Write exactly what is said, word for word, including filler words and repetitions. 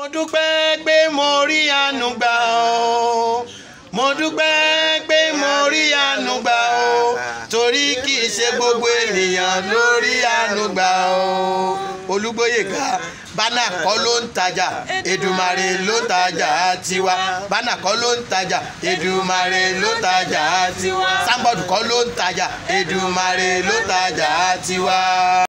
dúpẹ́ pé mo rí àánú gbà o mo dúpẹ́ pé mo rí àánú gbà o torí kì í ṣe gbogbo ènìyàn ló rí àánú gbà o. Olúgbóyèga bánà kọ́ ló ń tajà Èdùmàrè ló ń tajà tiwa bánà kọ́ ló ń tajà Èdùmàrè ló ń tajà tiwa sáńbọ̀dù kọ́ ló ń tajà Èdùmàrè ló ń tajà tiwa.